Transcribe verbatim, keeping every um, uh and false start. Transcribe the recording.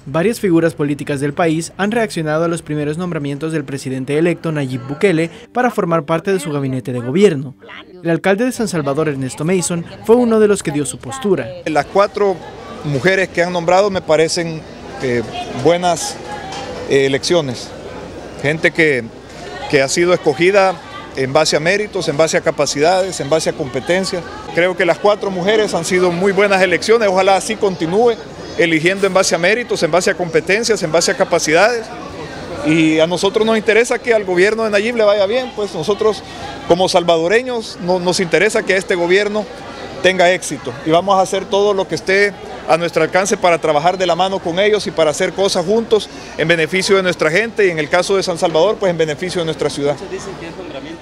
Varias figuras políticas del país han reaccionado a los primeros nombramientos del presidente electo Nayib Bukele para formar parte de su gabinete de gobierno. El alcalde de San Salvador, Ernesto Mason, fue uno de los que dio su postura. Las cuatro mujeres que han nombrado me parecen eh, buenas eh, elecciones. Gente que, que ha sido escogida en base a méritos, en base a capacidades, en base a competencias. Creo que las cuatro mujeres han sido muy buenas elecciones, ojalá así continúe, eligiendo en base a méritos, en base a competencias, en base a capacidades. Y a nosotros nos interesa que al gobierno de Nayib le vaya bien, pues nosotros como salvadoreños no, nos interesa que este gobierno tenga éxito y vamos a hacer todo lo que esté a nuestro alcance para trabajar de la mano con ellos y para hacer cosas juntos en beneficio de nuestra gente y en el caso de San Salvador, pues en beneficio de nuestra ciudad.